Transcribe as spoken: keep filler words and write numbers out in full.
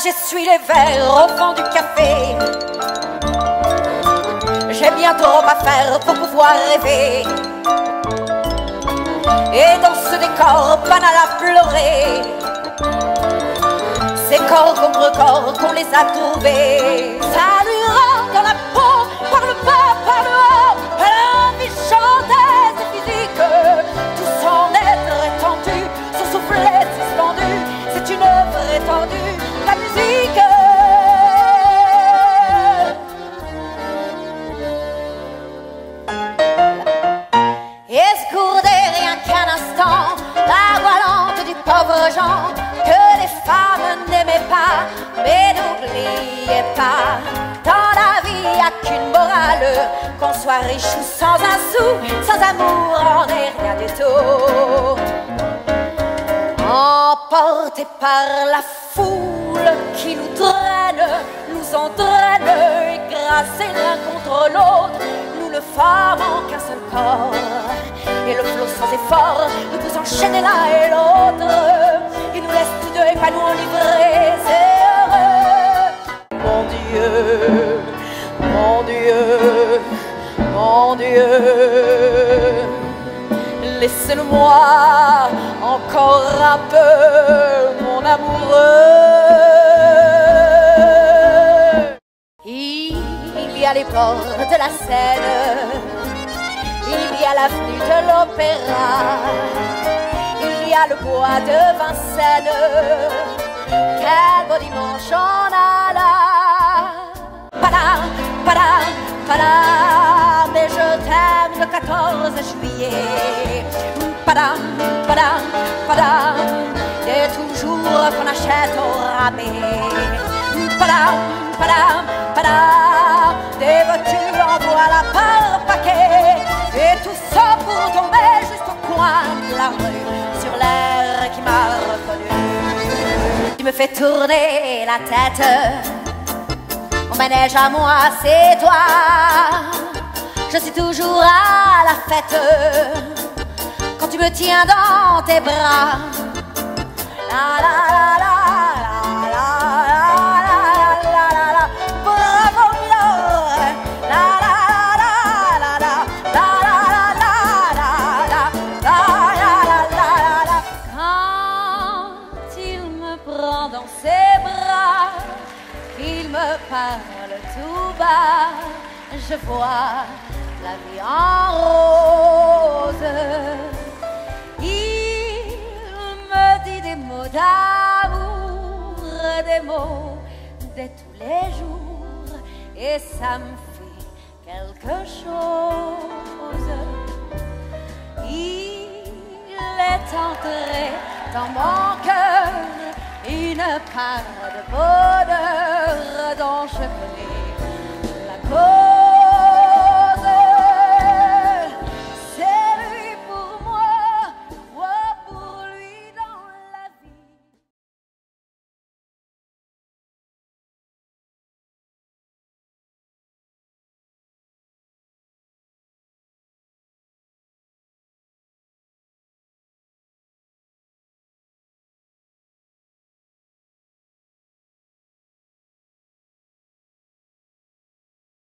j'essuie les verres au fond du café. J'ai bien trop à faire pour pouvoir rêver. Et dans ce décor banal à pleurer, ces corps contre corps qu'on les a trouvés. Ça lui rentre dans la peau, par le bas, par le haut. Elle a envie de chanter, c'est physique. Tout son être étendu, son souffle est suspendu. C'est une œuvre étendue, la musique. Escourdez rien qu'un instant la voix lente du pauvre Jean que les femmes n'aimaient pas. Mais n'oubliez pas, dans la vie y'a qu'une morale, qu'on soit riche ou sans un sou, sans amour on n'est rien du tout. Emportés par la foule qui nous traîne, nous entraîne, écrasés l'un contre l'autre, nous ne formons qu'un seul corps. Et le flot sans effort nous tous enchaîner l'un et l'autre. Il nous laisse tous deux épanouis, enivrés et heureux. Mon Dieu, mon Dieu, mon Dieu, laisse-le-moi encore un peu, mon amoureux. Il y a les bords de la Seine, il y a l'avenue de l'Opéra, il y a le bois de Vincennes. Quel beau dimanche on a là. Padam, padam, padam, mais je t'aime le quatorze juillet. Padam, padam, padam, et toujours qu'on achète au rabais. Padam, padam, padam, des voitures en voilà par paquet. Et tout ça pour tomber juste au coin de la rue, sur l'air qui m'a reconnu. Tu me fais tourner la tête, mon manège à moi c'est toi. Je suis toujours à la fête quand tu me tiens dans tes bras. La la la la. Dans ses bras, il me parle tout bas. Je vois la vie en rose. Il me dit des mots d'amour, des mots de tous les jours, et ça me fait quelque chose. Il est entré dans mon cœur une part de bonheur dont je connais